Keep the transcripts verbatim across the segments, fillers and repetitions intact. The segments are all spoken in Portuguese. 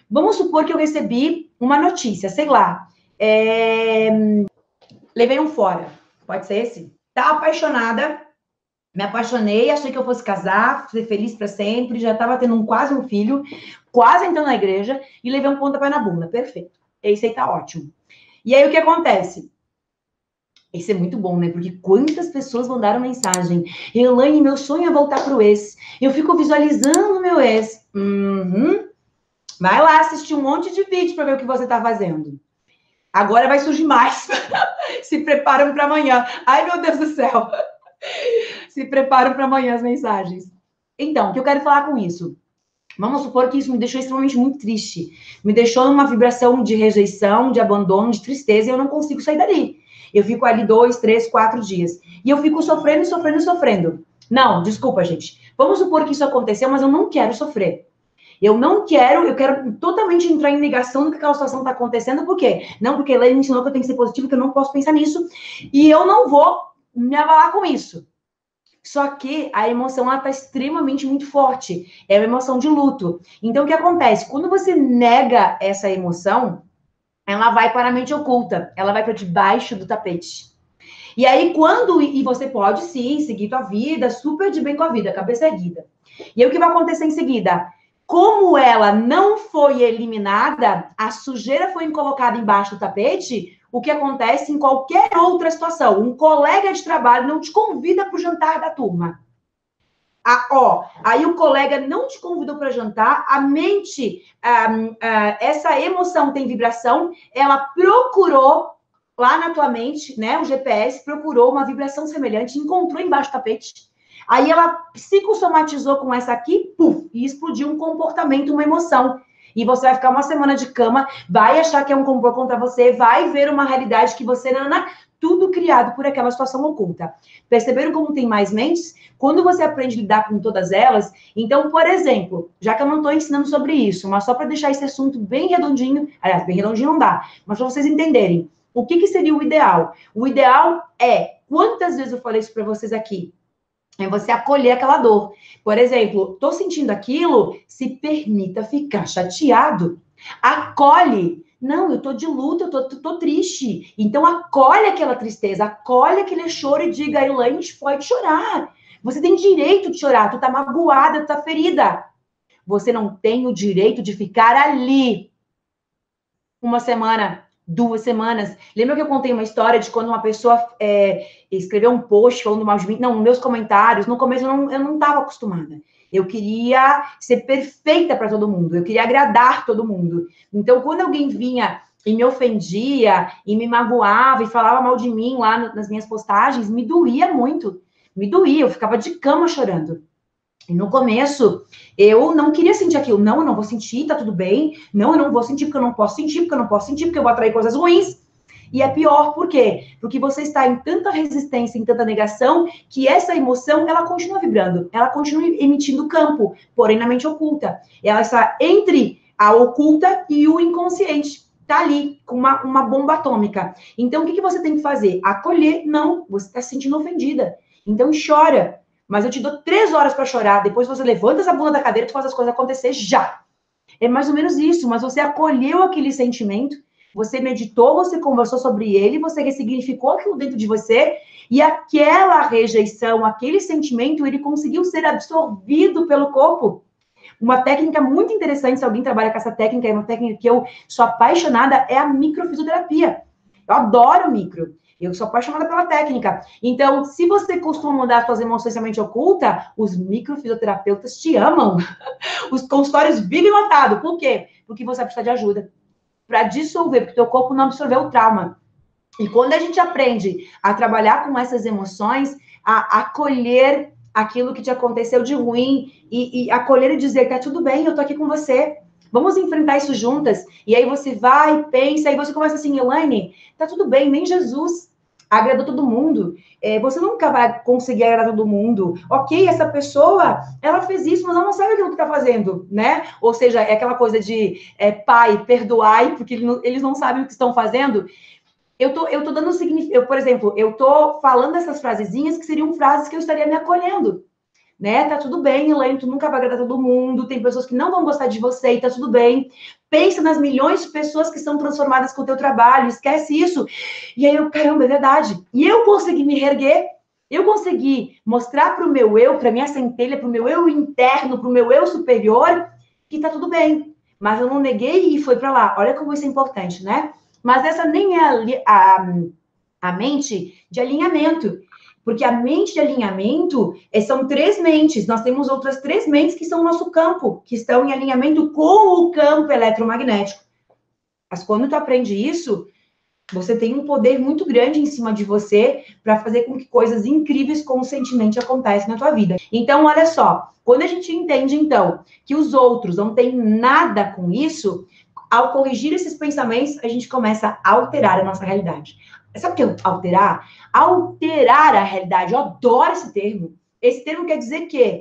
Vamos supor que eu recebi uma notícia, sei lá, é... levei um fora, pode ser esse? Tá apaixonada, me apaixonei, achei que eu fosse casar, ser feliz para sempre, já estava tendo um, quase um filho, quase entrando na igreja, e levei um pontapé na bunda, perfeito. Esse aí tá ótimo. E aí o que acontece? Esse é muito bom, né? Porque quantas pessoas mandaram mensagem? Elaine, meu sonho é voltar pro ex. Eu fico visualizando meu ex. Uhum. Vai lá assistir um monte de vídeo para ver o que você tá fazendo. Agora vai surgir mais. Se preparam para amanhã. Ai, meu Deus do céu. Se preparam para amanhã as mensagens. Então, o que eu quero falar com isso? Vamos supor que isso me deixou extremamente muito triste. Me deixou numa vibração de rejeição, de abandono, de tristeza, e eu não consigo sair dali. Eu fico ali dois, três, quatro dias. E eu fico sofrendo, sofrendo, sofrendo. Não, desculpa, gente. Vamos supor que isso aconteceu, mas eu não quero sofrer. Eu não quero, eu quero totalmente entrar em negação do que aquela situação está acontecendo. Por quê? Não, porque ela me ensinou que eu tenho que ser positivo, que eu não posso pensar nisso. E eu não vou me abalar com isso. Só que a emoção, ela tá extremamente muito forte. É uma emoção de luto. Então, o que acontece? Quando você nega essa emoção, ela vai para a mente oculta. Ela vai para debaixo do tapete. E aí, quando... E você pode, sim, seguir tua vida, super de bem com a vida, cabeça erguida. E aí, o que vai acontecer em seguida? Como ela não foi eliminada, a sujeira foi colocada embaixo do tapete, o que acontece em qualquer outra situação. Um colega de trabalho não te convida para o jantar da turma. Ah, ó, aí o colega não te convidou para jantar, a mente, ah, ah, essa emoção tem vibração, ela procurou lá na tua mente, né, o G P S procurou uma vibração semelhante, encontrou embaixo do tapete. Aí ela psicossomatizou com essa aqui, puf, e explodiu um comportamento, uma emoção. E você vai ficar uma semana de cama, vai achar que é um complô contra você, vai ver uma realidade que você não... Tudo criado por aquela situação oculta. Perceberam como tem mais mentes? Quando você aprende a lidar com todas elas, então, por exemplo, já que eu não estou ensinando sobre isso, mas só para deixar esse assunto bem redondinho, aliás, bem redondinho não dá, mas para vocês entenderem, o que, que seria o ideal? O ideal é, quantas vezes eu falei isso para vocês aqui? É você acolher aquela dor. Por exemplo, tô sentindo aquilo, se permita ficar chateado. Acolhe. Não, eu tô de luta, eu tô, tô, tô triste. Então, acolhe aquela tristeza, acolhe aquele choro e diga, Elaine, pode chorar. Você tem direito de chorar, tu tá magoada, tu tá ferida. Você não tem o direito de ficar ali uma semana, duas semanas. Lembra que eu contei uma história de quando uma pessoa é, escreveu um post falando mal de mim? Não, meus comentários, no começo eu não, eu não tava acostumada. Eu queria ser perfeita para todo mundo, eu queria agradar todo mundo. Então, quando alguém vinha e me ofendia, e me magoava, e falava mal de mim lá no, nas minhas postagens, me doía muito. Me doía, eu ficava de cama chorando. E no começo, eu não queria sentir aquilo. Não, eu não vou sentir, tá tudo bem. Não, eu não vou sentir porque eu não posso sentir, porque eu não posso sentir, porque eu vou atrair coisas ruins. E é pior, por quê? Porque você está em tanta resistência, em tanta negação, que essa emoção, ela continua vibrando. Ela continua emitindo campo, porém na mente oculta. Ela está entre a oculta e o inconsciente. Tá ali, com uma, uma bomba atômica. Então, o que, que você tem que fazer? Acolher. Não, você está se sentindo ofendida. Então, chora. Mas eu te dou três horas para chorar, depois você levanta essa bunda da cadeira e tu faz as coisas acontecer já. É mais ou menos isso, mas você acolheu aquele sentimento, você meditou, você conversou sobre ele, você ressignificou aquilo dentro de você, e aquela rejeição, aquele sentimento, ele conseguiu ser absorvido pelo corpo. Uma técnica muito interessante, se alguém trabalha com essa técnica, é uma técnica que eu sou apaixonada, é a microfisioterapia. Eu adoro micro. Eu sou apaixonada pela técnica. Então, se você costuma mandar suas emoções à mente oculta, os microfisioterapeutas te amam. Os consultórios vivem lotados. Por quê? Porque você precisa de ajuda para dissolver, porque o teu corpo não absorveu o trauma. E quando a gente aprende a trabalhar com essas emoções, a acolher aquilo que te aconteceu de ruim e, e acolher e dizer, tá tudo bem, eu tô aqui com você. Vamos enfrentar isso juntas. E aí você vai, pensa, aí você começa assim, Elaine, tá tudo bem, nem Jesus agradou todo mundo. É, você nunca vai conseguir agradar todo mundo. Ok, essa pessoa, ela fez isso, mas ela não sabe aquilo que tá fazendo, né? Ou seja, é aquela coisa de é, pai, perdoai, porque eles não sabem o que estão fazendo. Eu tô, eu tô dando significado, por exemplo, eu tô falando essas frasezinhas que seriam frases que eu estaria me acolhendo. Né? Tá tudo bem, Elaine, tu nunca vai agradar todo mundo, tem pessoas que não vão gostar de você e tá tudo bem. Pensa nas milhões de pessoas que são transformadas com o teu trabalho, esquece isso. E aí eu, caramba, é verdade. E eu consegui me reerguer, eu consegui mostrar para o meu eu, para minha centelha, para o meu eu interno, para o meu eu superior, que tá tudo bem. Mas eu não neguei e foi para lá. Olha como isso é importante, né? Mas essa nem é a, a, a mente de alinhamento. Porque a mente de alinhamento é, são três mentes. Nós temos outras três mentes que são o nosso campo, que estão em alinhamento com o campo eletromagnético. Mas quando tu aprende isso, você tem um poder muito grande em cima de você para fazer com que coisas incríveis conscientemente aconteçam na tua vida. Então, olha só, quando a gente entende, então, que os outros não têm nada com isso, ao corrigir esses pensamentos, a gente começa a alterar a nossa realidade. Sabe o que é alterar? Alterar a realidade. Eu adoro esse termo. Esse termo quer dizer que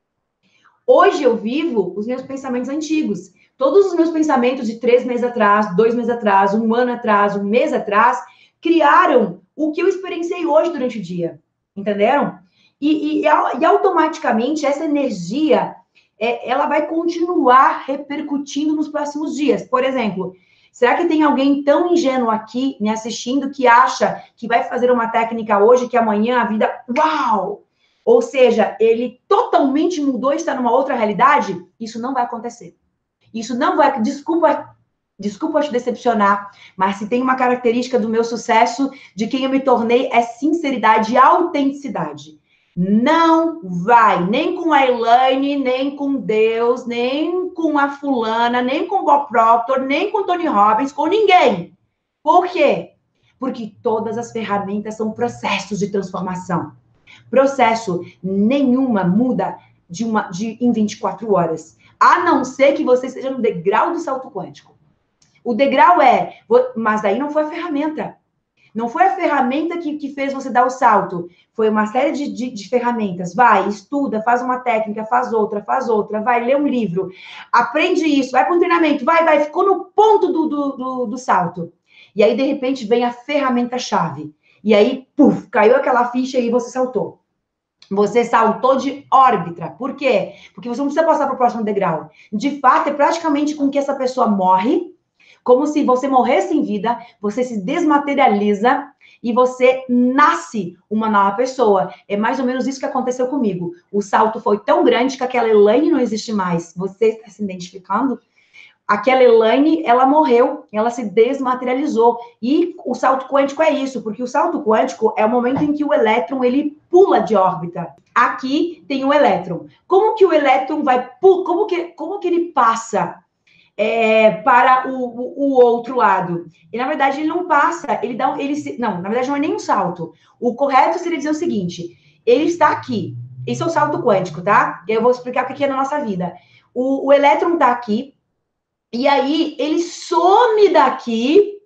hoje eu vivo os meus pensamentos antigos. Todos os meus pensamentos de três meses atrás, dois meses atrás, um ano atrás, um mês atrás, criaram o que eu experienciei hoje durante o dia. Entenderam? E, e, e automaticamente essa energia, é, ela vai continuar repercutindo nos próximos dias. Por exemplo, será que tem alguém tão ingênuo aqui me assistindo que acha que vai fazer uma técnica hoje que amanhã a vida... Uau! Ou seja, ele totalmente mudou e está numa outra realidade? Isso não vai acontecer. Isso não vai... Desculpa, desculpa te decepcionar, mas se tem uma característica do meu sucesso, de quem eu me tornei, é sinceridade e autenticidade. Não vai, nem com a Elaine, nem com Deus, nem com a fulana, nem com o Bob Proctor, nem com Tony Robbins, com ninguém. Por quê? Porque todas as ferramentas são processos de transformação. Processo nenhuma muda de uma, de, em vinte e quatro horas. A não ser que você esteja no degrau do salto quântico. O degrau é... Mas daí não foi a ferramenta. Não foi a ferramenta que, que fez você dar o salto. Foi uma série de, de, de ferramentas. Vai, estuda, faz uma técnica, faz outra, faz outra. Vai, lê um livro. Aprende isso, vai para um treinamento. Vai, vai. Ficou no ponto do, do, do, do salto. E aí, de repente, vem a ferramenta-chave. E aí, puf, caiu aquela ficha e você saltou. Você saltou de órbita. Por quê? Porque você não precisa passar para o próximo degrau. De fato, é praticamente com que essa pessoa morre, como se você morresse em vida, você se desmaterializa e você nasce uma nova pessoa. É mais ou menos isso que aconteceu comigo. O salto foi tão grande que aquela Elaine não existe mais. Você está se identificando? Aquela Elaine, ela morreu, ela se desmaterializou. E o salto quântico é isso, porque o salto quântico é o momento em que o elétron, ele pula de órbita. Aqui tem o elétron. Como que o elétron vai... Como que, como que ele passa é, para o, o, o outro lado? E, na verdade, ele não passa, ele dá... Ele se, não, na verdade, não é nem um salto. O correto seria dizer o seguinte, ele está aqui. Esse é o salto quântico, tá? Eu vou explicar o que é na nossa vida. O, o elétron está aqui, e aí, ele some daqui,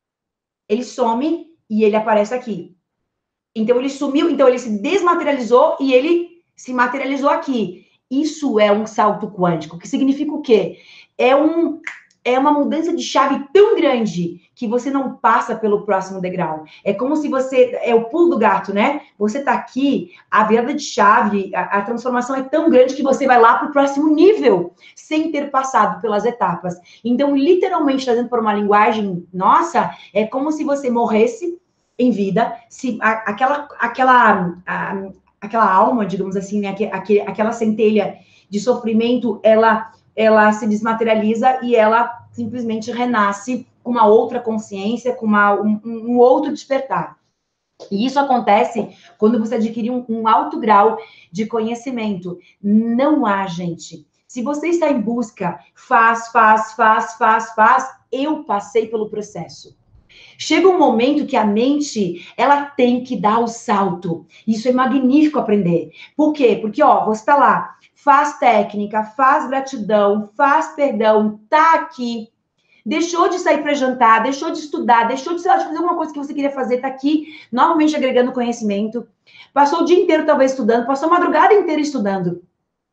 ele some e ele aparece aqui. Então, ele sumiu, então ele se desmaterializou e ele se materializou aqui. Isso é um salto quântico, que significa o quê? É, um, é uma mudança de chave tão grande que você não passa pelo próximo degrau. É como se você... É o pulo do gato, né? Você tá aqui, a virada de chave, a, a transformação é tão grande que você vai lá para o próximo nível, sem ter passado pelas etapas. Então, literalmente, trazendo por uma linguagem nossa, é como se você morresse em vida, se a, aquela, aquela, a, aquela alma, digamos assim, né? Aquele, aquela centelha de sofrimento, ela, ela se desmaterializa e ela simplesmente renasce com uma outra consciência, com uma, um, um outro despertar. E isso acontece quando você adquire um, um alto grau de conhecimento. Não há, gente. Se você está em busca, faz, faz, faz, faz, faz. Eu passei pelo processo. Chega um momento que a mente, ela tem que dar o salto. Isso é magnífico aprender. Por quê? Porque, ó, você está lá, faz técnica, faz gratidão, faz perdão, tá aqui. Deixou de sair para jantar, deixou de estudar, deixou de, sei lá, de fazer alguma coisa que você queria fazer, tá aqui, novamente agregando conhecimento. Passou o dia inteiro, talvez, estudando, passou a madrugada inteira estudando.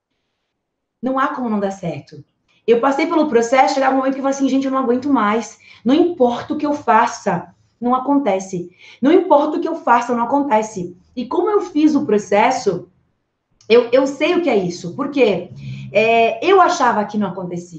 Não há como não dar certo. Eu passei pelo processo, chegava um momento que eu falei assim, gente, eu não aguento mais. Não importa o que eu faça, não acontece. Não importa o que eu faça, não acontece. E como eu fiz o processo, eu, eu sei o que é isso. Por quê? É, eu achava que não acontecia.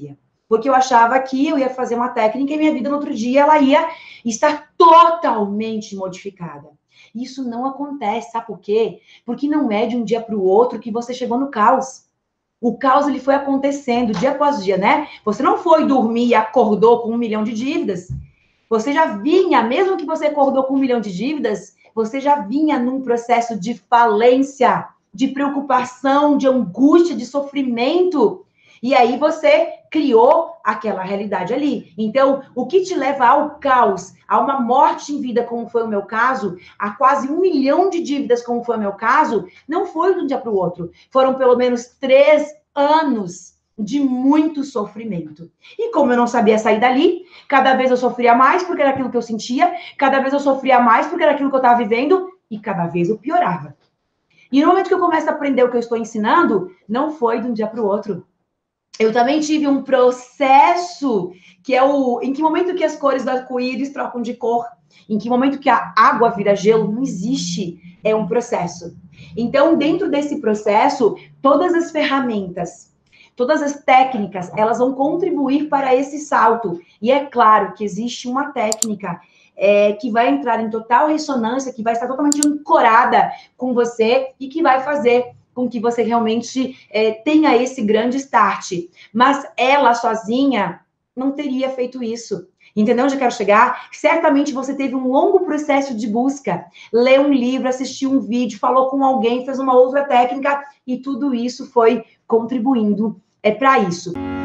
porque eu achava que eu ia fazer uma técnica e minha vida no outro dia ela ia estar totalmente modificada. Isso não acontece, sabe por quê? Porque não é de um dia para o outro que você chegou no caos. O caos ele foi acontecendo dia após dia, né? Você não foi dormir e acordou com um milhão de dívidas. Você já vinha, mesmo que você acordou com um milhão de dívidas, você já vinha num processo de falência, de preocupação, de angústia, de sofrimento. E aí você criou aquela realidade ali. Então, o que te leva ao caos, a uma morte em vida, como foi o meu caso, a quase um milhão de dívidas, como foi o meu caso, não foi de um dia para o outro. Foram pelo menos três anos de muito sofrimento. E como eu não sabia sair dali, cada vez eu sofria mais porque era aquilo que eu sentia, cada vez eu sofria mais porque era aquilo que eu estava vivendo, e cada vez eu piorava. E no momento que eu começo a aprender o que eu estou ensinando, não foi de um dia para o outro. Eu também tive um processo, que é o... Em que momento que as cores do arco-íris trocam de cor? Em que momento que a água vira gelo? Não existe. É um processo. Então, dentro desse processo, todas as ferramentas, todas as técnicas, elas vão contribuir para esse salto. E é claro que existe uma técnica é, que vai entrar em total ressonância, que vai estar totalmente ancorada com você e que vai fazer com que você realmente é, tenha esse grande start. Mas ela sozinha não teria feito isso. Entendeu onde eu quero chegar? Certamente você teve um longo processo de busca. Leu um livro, assistiu um vídeo, falou com alguém, fez uma outra técnica e tudo isso foi contribuindo é, para isso.